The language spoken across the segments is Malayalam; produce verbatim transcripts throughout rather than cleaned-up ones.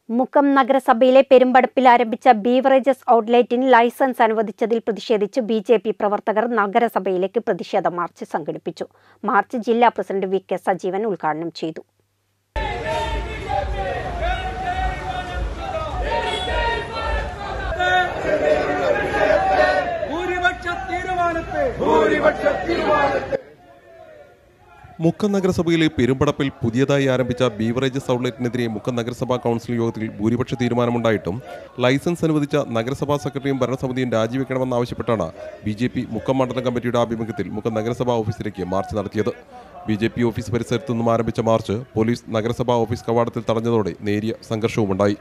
മുക്കം നഗരസഭയിലെ പെരുമ്പടപ്പിൽ ആരംഭിച്ച ബീവറേജസ് ഔട്ട്ലെറ്റിന് ലൈസൻസ് അനുവദിച്ചതിൽ പ്രതിഷേധിച്ച് ബി ജെ പി പ്രവർത്തകർ നഗരസഭയിലേക്ക് പ്രതിഷേധ മാർച്ച് സംഘടിപ്പിച്ചു. മാർച്ച് ജില്ലാ പ്രസിഡന്റ് വി കെ സജീവൻ ഉദ്ഘാടനം ചെയ്തു. മുക്കം നഗരസഭയിലെ പെരുമ്പടപ്പിൽ പുതിയതായി ആരംഭിച്ച ബീവറേജസ് ഔട്ട്ലെറ്റിനെതിരെ മുക്കം നഗരസഭാ കൗൺസിൽ യോഗത്തിൽ ഭൂരിപക്ഷ തീരുമാനമുണ്ടായിട്ടും ലൈസൻസ് അനുവദിച്ച നഗരസഭാ സെക്രട്ടറിയും ഭരണസമിതിയും രാജിവെക്കണമെന്നാവശ്യപ്പെട്ടാണ് ബി ജെ പി മുക്കം മണ്ഡലം കമ്മിറ്റിയുടെ ആഭിമുഖ്യത്തിൽ മുക്കം നഗരസഭാ ഓഫീസിലേക്ക് മാർച്ച് നടത്തിയത്. ബി ജെ പി ഓഫീസ് പരിസരത്തു നിന്നും ആരംഭിച്ച മാർച്ച് പോലീസ് നഗരസഭാ ഓഫീസ് കവാടത്തിൽ തടഞ്ഞതോടെ നേരിയ സംഘർഷവുമുണ്ടായി.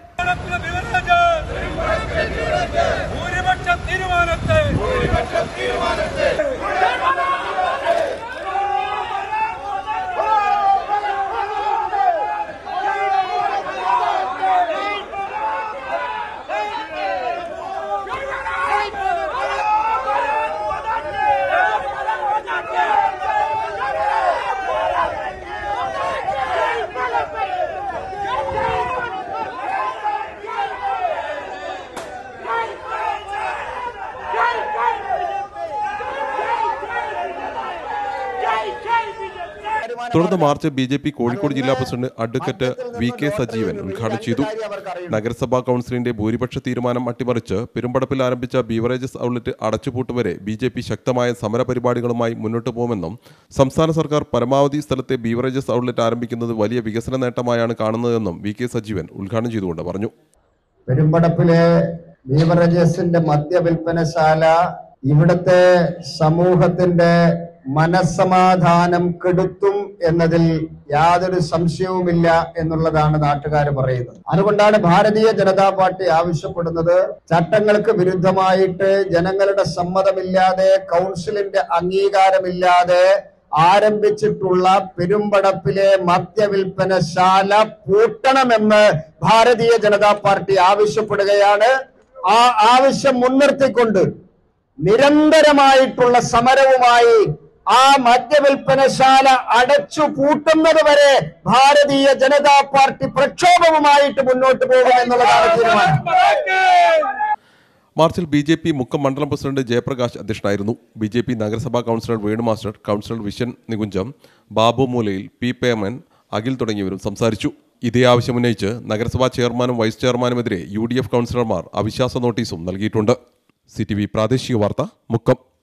തുടർന്ന് march B J P Kozhikode ജില്ലാ president advocate V K Sajeevan ഉദ്ഘാടനം ചെയ്തു. നഗരസഭാ കൗൺസിലിന്റെ ഭൂരിപക്ഷ തീരുമാനം അട്ടിമറിച്ച് പെരുമ്പടപ്പിൽ ആരംഭിച്ച ബീവറേജസ് ഔട്ട്ലെറ്റ് അടച്ചുപൂട്ടുവരെ ബി ജെ പി ശക്തമായ സമരപരിപാടികളുമായി മുന്നോട്ട് പോകുമെന്നും സംസ്ഥാന സർക്കാർ പരമാവധി സ്ഥലത്തെ ബീവറേജസ് ഔട്ട്ലെറ്റ് ആരംഭിക്കുന്നത് വലിയ വികസന നേട്ടമായാണ് കാണുന്നതെന്നും വി കെ സജീവൻ ഉദ്ഘാടനം ചെയ്തുകൊണ്ട് പറഞ്ഞു. പെരുമ്പടപ്പിലെ ബീവറേജസിന്റെ മദ്യവിൽപ്പനശാല ഇവിടുത്തെ സമൂഹത്തിന്റെ മനസ്സമാധാനം കെടുത്തും എന്നതിൽ യാതൊരു സംശയവുമില്ല എന്നുള്ളതാണ് നാട്ടുകാർ പറയുന്നത്. അതുകൊണ്ടാണ് ഭാരതീയ ജനതാ പാർട്ടി ആവശ്യപ്പെടുന്നത് ചട്ടങ്ങൾക്ക് വിരുദ്ധമായിട്ട് ജനങ്ങളുടെ സമ്മതമില്ലാതെ കൗൺസിലിന്റെ അംഗീകാരമില്ലാതെ ആരംഭിച്ചിട്ടുള്ള പെരുമ്പടപ്പിലെ മദ്യവിൽപ്പനശാല പൂട്ടണമെന്ന് ഭാരതീയ ജനതാ പാർട്ടി ആവശ്യപ്പെടുകയാണ്. ആ ആവശ്യം മുൻനിർത്തിക്കൊണ്ട് നിരന്തരമായിട്ടുള്ള സമരവുമായി ആ മദ്യവിൽപ്പനശാല അടച്ചു പൂട്ടുന്നത് വരെ ഭാരതീയ ജനതാ പാർട്ടി പ്രക്ഷോഭവുമായിട്ട് മുന്നോട്ട് പോകുമെന്നുള്ളതാണ് തീരുമാനം. മാർച്ചിൽ ബി ജെ പി മുക്കം മണ്ഡലം പ്രസിഡന്റ് ജയപ്രകാശ് അധ്യക്ഷനായിരുന്നു. ബി ജെ പി നഗരസഭാ councillor Venu master, councillor Vishan Nikunjam, Babu Moolayil, P പേമൻ, Akhil തുടങ്ങിയവരും സംസാരിച്ചു. ഇതേ ആവശ്യമുന്നയിച്ച് നഗരസഭാ ചെയർമാനും വൈസ് ചെയർമാനുമെതിരെ യു ഡി എഫ് കൗൺസിലർമാർ അവിശ്വാസ നോട്ടീസും നൽകിയിട്ടുണ്ട്. സി ടി വി പ്രാദേശിക വാർത്ത മുക്കം.